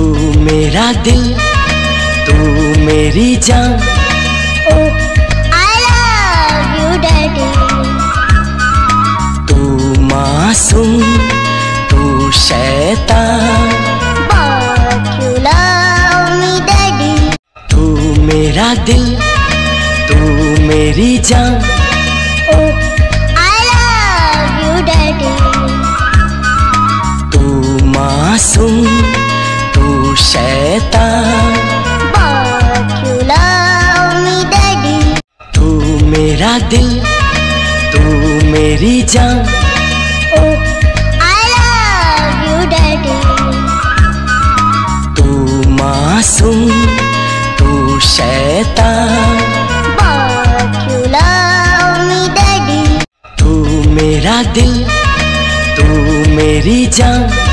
मेरा दिल, तू मेरी जान। I love you daddy। तू मासूम, तू शैतान, But you love me daddy। तू मेरा दिल, तू मेरी जान। I love you daddy। तू मासूम, तू शैतान, But you love me daddy। तू मेरा दिल, तू मेरी जान। I love you daddy। तू मासूम, तू शैतान, But you love me daddy। तू मेरा दिल, तू मेरी जान।